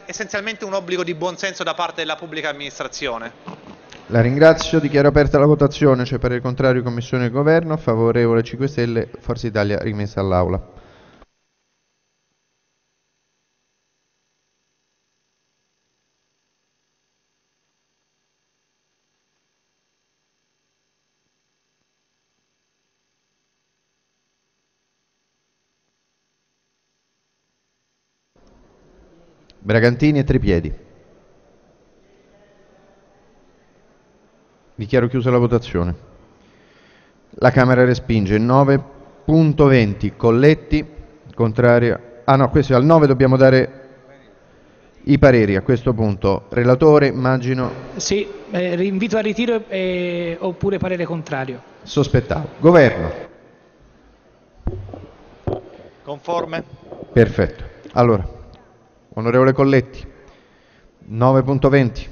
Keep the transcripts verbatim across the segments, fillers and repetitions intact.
essenzialmente un obbligo di buonsenso da parte della pubblica amministrazione. La ringrazio, dichiaro aperta la votazione, c'è parere contrario, Commissione e Governo, favorevole cinque Stelle, Forza Italia, rimessa all'Aula. Bragantini e Tripiedi. Dichiaro chiusa la votazione. La Camera respinge. nove punto venti Colletti, contrario. Ah no, questo al nove dobbiamo dare i pareri a questo punto. Relatore, immagino. Sì, eh, invito al ritiro eh, oppure parere contrario. Sospettavo. Governo. Conforme. Perfetto. Allora, onorevole Colletti, nove punto venti.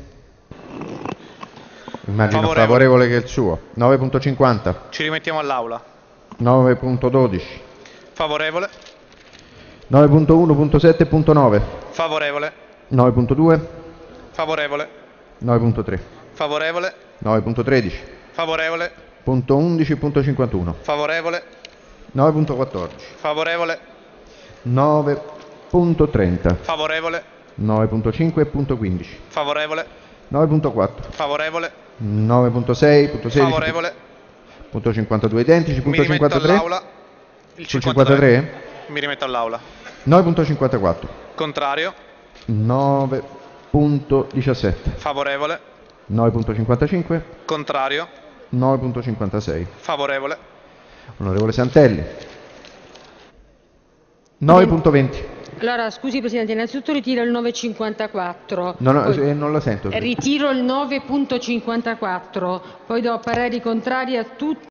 Immagino favorevole. favorevole che il suo. nove punto cinquanta. Ci rimettiamo all'Aula. nove punto dodici. Favorevole. nove punto uno punto sette punto nove. Favorevole. nove punto due. Favorevole. nove punto tre. Favorevole. nove punto tredici. Favorevole. Punto undici punto cinquantuno. Favorevole. nove punto quattordici. Favorevole. nove punto trenta. Favorevole. nove punto cinque punto quindici. Favorevole. nove punto quattro. Favorevole. nove punto sei punto sedici. Favorevole. Punto cinquantadue identici. Punto Mi rimetto cinquantatré. all'Aula. Il Sul cinquantatré. cinquantatré? Mi rimetto all'Aula. nove punto cinquantaquattro. Contrario. nove punto diciassette. Favorevole. nove punto cinquantacinque. Contrario. nove punto cinquantasei. Favorevole. Onorevole Santelli. nove punto venti. Allora, scusi Presidente, innanzitutto ritiro il nove punto cinquantaquattro. No, no, poi, eh, non la sento. ritiro il nove punto cinquantaquattro, poi do pareri contrari a tutti